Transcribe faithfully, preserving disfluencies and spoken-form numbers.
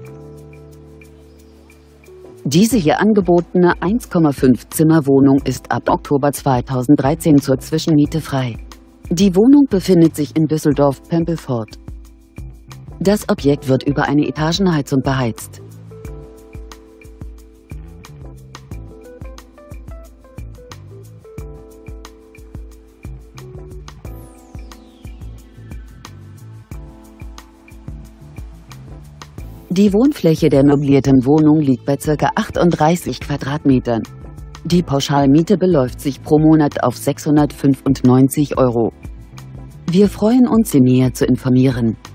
Diese hier angebotene eins Komma fünf Zimmer Wohnung ist ab Oktober zweitausenddreizehn zur Zwischenmiete frei. Die Wohnung befindet sich in Düsseldorf-Pempelfort. Das Objekt wird über eine Etagenheizung beheizt. Die Wohnfläche der möblierten Wohnung liegt bei ca. achtunddreißig Quadratmetern. Die Pauschalmiete beläuft sich pro Monat auf sechshundertfünfundneunzig Euro. Wir freuen uns, Sie näher zu informieren.